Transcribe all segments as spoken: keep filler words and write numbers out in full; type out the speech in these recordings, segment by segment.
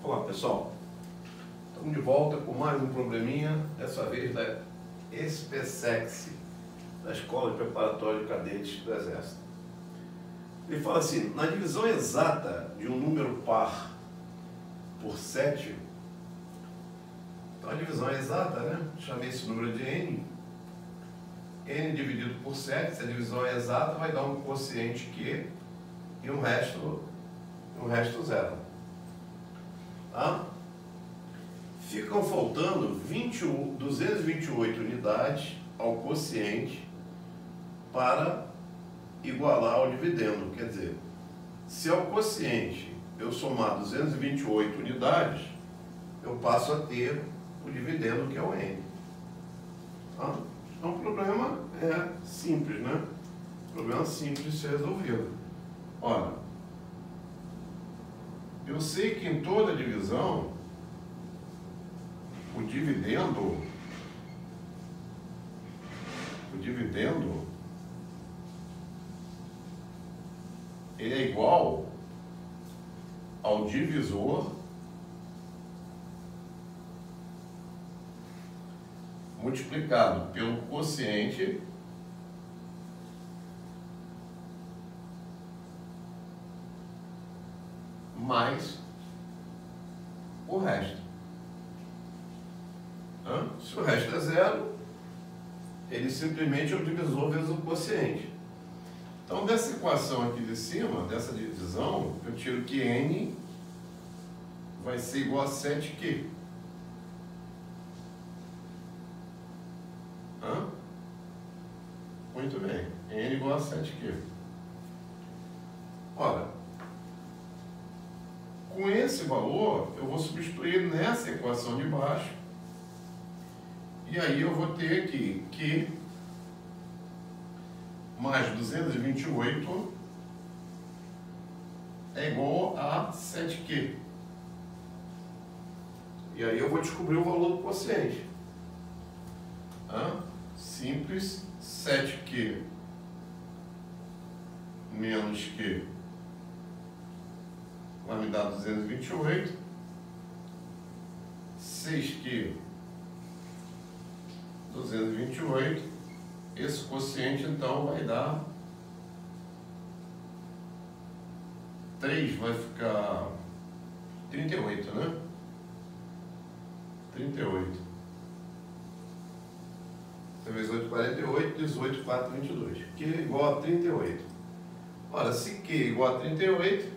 Olá pessoal, estamos de volta com mais um probleminha, dessa vez da SPSEX, da Escola de Preparatório de Cadetes do Exército. Ele fala assim: na divisão exata de um número par por sete, então a divisão é exata, né? Chamei esse número de n, n dividido por sete, se a divisão é exata, vai dar um quociente Q e um resto, um resto zero. Tá? Ficam faltando duzentas e vinte e oito unidades ao quociente para igualar ao dividendo. Quer dizer, se ao quociente eu somar duzentas e vinte e oito unidades, eu passo a ter o dividendo, que é o n. Tá? Então o problema é simples, né? Problema simples de ser resolvido. Olha, eu sei que em toda divisão o dividendo o dividendo ele é igual ao divisor multiplicado pelo quociente mais o resto. Hã? Se o resto é zero, ele simplesmente é o divisor vezes o quociente. Então, dessa equação aqui de cima, dessa divisão, eu tiro que n vai ser igual a sete Q. Hã? Muito bem. N igual a sete Q. Ora, com esse valor, eu vou substituir nessa equação de baixo. E aí eu vou ter aqui que mais duzentas e vinte e oito é igual a sete Q. E aí eu vou descobrir o valor do quociente. Hã? Simples, sete Q menos Q vai me dar duzentas e vinte e oito. seis Q, duzentas e vinte e oito. Esse quociente, então, vai dar três, vai ficar trinta e oito, né? trinta e oito. vezes oito, quarenta e oito, dezoito, quatro, vinte e dois. Q é igual a trinta e oito. Ora, se Q é igual a trinta e oito,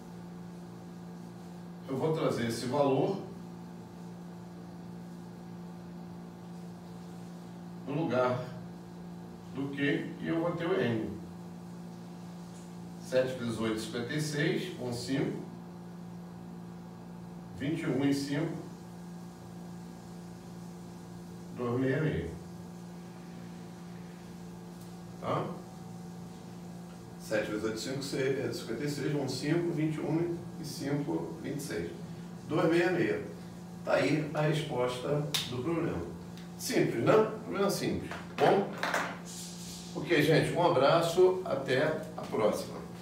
eu vou trazer esse valor no lugar do Q e eu vou ter o N. sete vezes oito, cinquenta e seis, com cinco. vinte e um em cinco. duzentos e sessenta e seis. Tá? sete vezes oito, cinquenta e seis, com cinco, vinte e um e cinco, vinte e seis. duzentos e sessenta e seis. Está aí a resposta do problema. Simples, né? Problema simples. Bom? Ok, gente. Um abraço. Até a próxima.